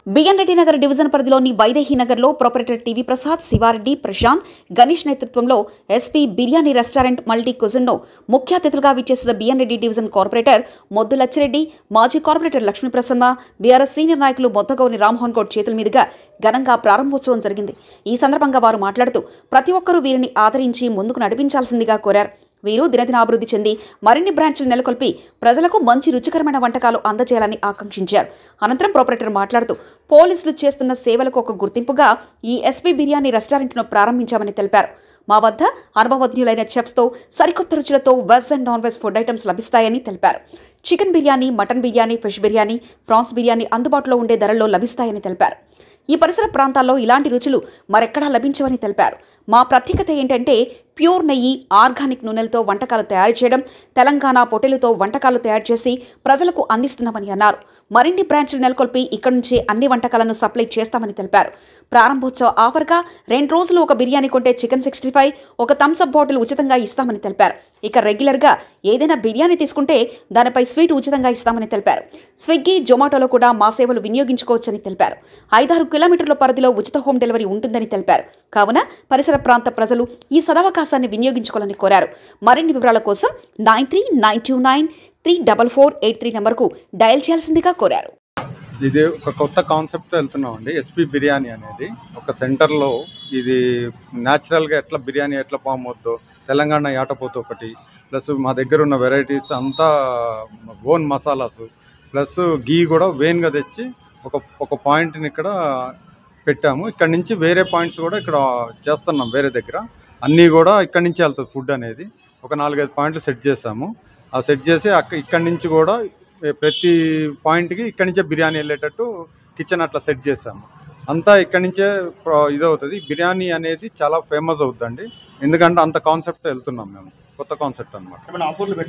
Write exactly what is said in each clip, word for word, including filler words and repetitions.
B N Reddy Nagar division పరిధిలోని వైదేహి నగర్లో proprietor TV Prasad, Siva Reddy, Prashanth, Ganesh నేతృత్వంలో ఎస్పీ బిర్యానీ రెస్టారెంట్ మల్టీ కుజిన్ను ముఖ్య అతిథులుగా విచ్చేసిన B N Reddy division corporator Moddu Lachi Reddy, మాజీ corporator Lakshmi Prasanna, BRS senior నాయకులు మొత్తగౌని రామ్మోహన్ గౌడ్ చేతుల మీదుగా ఘనంగా ప్రారంభోత్సవం జరిగింది. ఈ సందర్భంగా వారు మాట్లాడుతూ ప్రతి ఒక్కరూ వీరిని ఆదరించి ముందుకు నడిపించాల్సిందిగా కోరారు. వీరు దినదినాభివృద్ధి చెంది మరిన్ని బ్రాంచ్లు నెలకొల్పి ప్రజలకు మంచి రుచికరమైన వంటకాలు అందజేయాలని ఆకాంక్షించారు. అనంతరం ప్రొపరేటర్ మాట్లాడుతూ పోలీసులు చేస్తున్న సేవలకు ఒక గుర్తింపుగా ఈ ఎస్పీ బిర్యానీ రెస్టారెంట్ను ప్రారంభించామని తెలిపారు. మా వద్ద అనుభవజ్ఞులైన చెఫ్స్తో సరికొత్త రుచులతో veg and non veg food items లభిస్తాయని తెలిపారు. Chicken biryani, mutton biryani, fish biryani, prawns biryani అందుబాటులో ఉండే ధరల్లో లభిస్తాయని తెలిపారు. ఈ పరిసర ప్రాంతాల్లో ఇలాంటి రుచులు మరెక్కడా లభించవని తెలిపారు. మా ప్రత్యేకత ఏంటంటే ప్యూర్ నెయ్యి, ఆర్గానిక్ నూనెలతో వంటకాలు తయారు చేయడం, తెలంగాణ పొటేలుతో వంటకాలు తయారు చేసి ప్రజలకు అందిస్తున్నామని అన్నారు. మరిన్ని బ్రాంచ్లు నెలకొల్పి ఇక్కడి నుంచి అన్ని వంటకాలను సప్లై చేస్తామని తెలిపారు. ప్రారంభోత్సవ ఆఫర్గా రెండు రోజులు ఒక బిర్యానీ కొంటే చికెన్ సిక్స్టీ ఫైవ్, ఒక థమ్స్అప్ బాటిల్ ఉచితంగా ఇస్తామని తెలిపారు. ఇక రెగ్యులర్గా ఏదైనా బిర్యానీ తీసుకుంటే దానిపై స్వీట్ ఉచితంగా ఇస్తామని తెలిపారు. స్విగ్గీ, జొమాటోలో కూడా మా సేవలు వినియోగించుకోవచ్చని తెలిపారు. ఐదారు కిలోమీటర్ల పరిధిలో ఉచిత హోమ్ డెలివరీ ఉంటుందని తెలిపారు. కావున పరిసర ప్రాంత ప్రజలు ఈ సదవకాశాన్ని వినియోగించుకోవాలని కోరారు. మరిన్ని వివరాల కోసం nine three nine two nine three double four eight three నెంబర్కు డయల్ చేయాల్సిందిగా కోరారు. ఇది ఒక కొత్త కాన్సెప్ట్ వెళ్తున్నాం అండి. ఎస్పీ బిర్యానీ అనేది ఒక సెంటర్లో ఇది న్యాచురల్గా ఎట్లా బిర్యానీ ఎట్లా ఫామ్ అవుతుందో, తెలంగాణ యాటపోతు ఒకటి, ప్లస్ మా దగ్గర ఉన్న వెరైటీస్ అంతా ఓన్ మసాలాస్, ప్లస్ గీ కూడా వేన్గా తెచ్చి ఒక ఒక పాయింట్ని ఇక్కడ పెట్టాము. ఇక్కడ నుంచి వేరే పాయింట్స్ కూడా ఇక్కడ చేస్తున్నాం. వేరే దగ్గర అన్నీ కూడా ఇక్కడి నుంచి వెళ్తుంది ఫుడ్ అనేది. ఒక నాలుగైదు పాయింట్లు సెట్ చేసాము. ఆ సెట్ చేసి అక్క ఇక్కడి నుంచి కూడా ప్రతి పాయింట్కి ఇక్కడి నుంచే బిర్యానీ వెళ్ళేటట్టు కిచెన్ అట్లా సెట్ చేసాము. అంతా ఇక్కడి నుంచే ఇదవుతుంది. బిర్యానీ అనేది చాలా ఫేమస్ అవుతుందండి. ఎందుకంటే అంత కాన్సెప్ట్ వెళ్తున్నాం మేము. కొత్త కాన్సెప్ట్ అనమాట.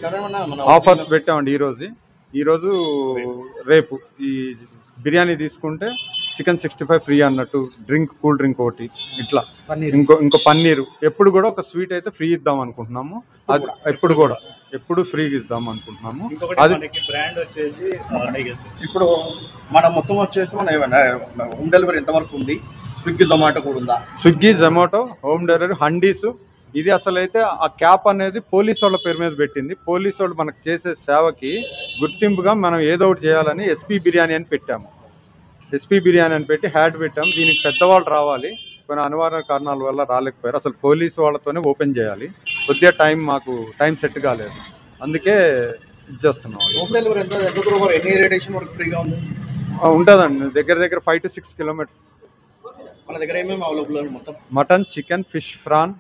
ఆఫర్స్ పెట్టామండి. ఈరోజు ఈరోజు రేపు ఈ బిర్యానీ తీసుకుంటే చికెన్ సిక్స్టీ ఫైవ్ ఫ్రీ అన్నట్టు, డ్రింక్ కూల్ డ్రింక్ ఒకటి, ఇట్లా ఇంకో ఇంకో పన్నీరు. ఎప్పుడు కూడా ఒక స్వీట్ అయితే ఫ్రీ ఇద్దాం అనుకుంటున్నాము. అది ఎప్పుడు కూడా ఎప్పుడు ఫ్రీగా ఇద్దాం అనుకుంటున్నాము. అది బ్రాండ్ వచ్చేసి ఇప్పుడు మన మొత్తం వచ్చేసి మన హోమ్ డెలివరీ ఎంతవరకు ఉంది? స్విగ్గీ, జొమాటో కూడా ఉందా? Swiggy, Zomato home delivery, Handis. ఇది అసలు అయితే ఆ క్యాప్ అనేది పోలీసు వాళ్ళ పేరు మీద పెట్టింది. పోలీసు వాళ్ళు మనకు చేసే సేవకి గుర్తింపుగా మనం ఏదో ఒకటి చేయాలని ఎస్పీ బిర్యానీ అని పెట్టాము. ఎస్పీ బిర్యానీ అని పెట్టి హ్యాడ్ పెట్టాము. దీనికి పెద్దవాళ్ళు రావాలి, కొన్ని అనివార్య కారణాల వల్ల రాలేకపోయారు. అసలు పోలీసు వాళ్ళతోనే ఓపెన్ చేయాలి. కొద్దిగా టైం మాకు టైం సెట్ కాలేదు, అందుకే ఇచ్చేస్తున్నాం. హోమ్ డెలివరీ ఎంత ఎంత దూరం ఎన్ని రేడియేషన్ వరకు ఫ్రీగా ఉంది? ఉంటుందండి. దగ్గర దగ్గర ఫైవ్ టు సిక్స్ కిలోమీటర్స్. మన దగ్గర ఏమేమి అవైలబుల్ ఉంది? మొత్తం మటన్, చికెన్, ఫిష్, ఫ్రాన్,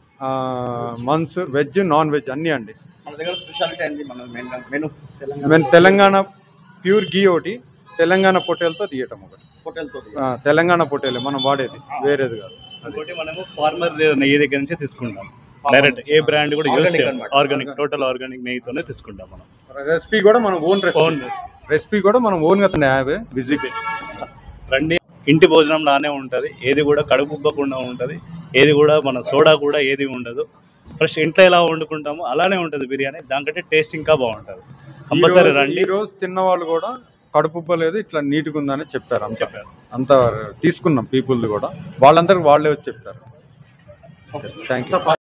మన్స్, వెజ్, నాన్ వెజ్ అన్నీ అండి. మన దగ్గర స్పెషాలిటీ అండి మన menu menu Telangana pure ghee ఒకటి, తెలంగాణ పొటేల్తో తీయటం ఒకటి. పొటేల్తో తెలంగాణ పొటేల్ మనం వాడేది, వేరేది కాదు. ఇంకోటి మనము ఫార్మర్ నెయ్యి దగ్గర నుంచి తీసుకుంటాం. డైరెక్ట్ ఏ బ్రాండ్ కూడా యూజ్ చేయం. ఆర్గానిక్, టోటల్ ఆర్గానిక్ నెయ్యితోనే తీసుకుంటాం మనం. రెసిపీ కూడా మనం ఓన్ ఓన్ రెసిపీ కూడా మనం ఓన్ గా విజిట్ రండి. ఇంటి భోజనం లానే ఉంటుంది. ఏది కూడా కడుపుబ్బకుండా ఉంటుంది. ఏది కూడా మన సోడా కూడా ఏది ఉండదు. ఫ్రెష్ ఇంట్లో ఎలా వండుకుంటామో అలానే ఉంటుంది బిర్యానీ. దానికంటే టేస్ట్ ఇంకా బాగుంటుంది. కంపల్సరీ రండి. ఈ రోజు తిన్న వాళ్ళు కూడా కడుపుబ్బలేదు, ఇట్లా నీట్గా ఉందని చెప్పారు. అంత అంత తీసుకున్నాం పీపుల్ కూడా, వాళ్ళందరికీ వాళ్ళే వచ్చి చెప్పారు. Thank you.